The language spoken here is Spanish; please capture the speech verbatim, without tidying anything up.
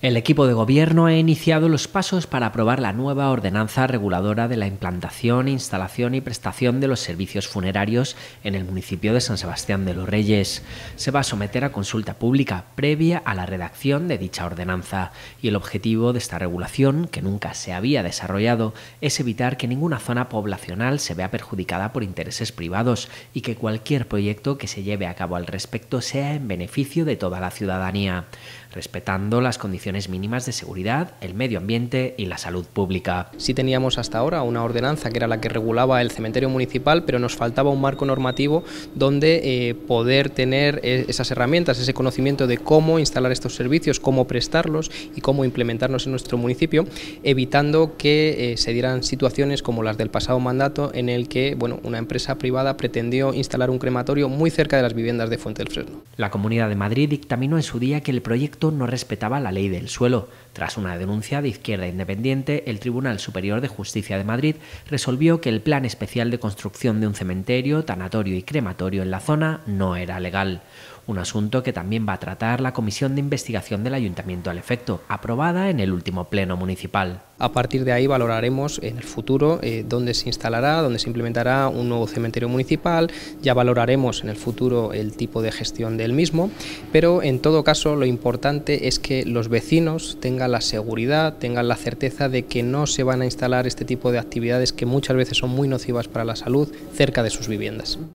El equipo de gobierno ha iniciado los pasos para aprobar la nueva ordenanza reguladora de la implantación, instalación y prestación de los servicios funerarios en el municipio de San Sebastián de los Reyes. Se va a someter a consulta pública previa a la redacción de dicha ordenanza y el objetivo de esta regulación, que nunca se había desarrollado, es evitar que ninguna zona poblacional se vea perjudicada por intereses privados y que cualquier proyecto que se lleve a cabo al respecto sea en beneficio de toda la ciudadanía, respetando las condiciones mínimas de seguridad, el medio ambiente y la salud pública. Sí teníamos hasta ahora una ordenanza que era la que regulaba el cementerio municipal, pero nos faltaba un marco normativo donde eh, poder tener esas herramientas, ese conocimiento de cómo instalar estos servicios, cómo prestarlos y cómo implementarlos en nuestro municipio, evitando que eh, se dieran situaciones como las del pasado mandato en el que bueno, una empresa privada pretendió instalar un crematorio muy cerca de las viviendas de Fuente del Fresno. La Comunidad de Madrid dictaminó en su día que el proyecto no respetaba la ley del suelo. Tras una denuncia de Izquierda Independiente, el Tribunal Superior de Justicia de Madrid resolvió que el plan especial de construcción de un cementerio, tanatorio y crematorio en la zona no era legal. Un asunto que también va a tratar la Comisión de Investigación del Ayuntamiento al efecto, aprobada en el último pleno municipal. A partir de ahí valoraremos en el futuro eh, dónde se instalará, dónde se implementará un nuevo cementerio municipal, ya valoraremos en el futuro el tipo de gestión del mismo, pero en todo caso lo importante es que los vecinos tengan la seguridad, tengan la certeza de que no se van a instalar este tipo de actividades que muchas veces son muy nocivas para la salud cerca de sus viviendas.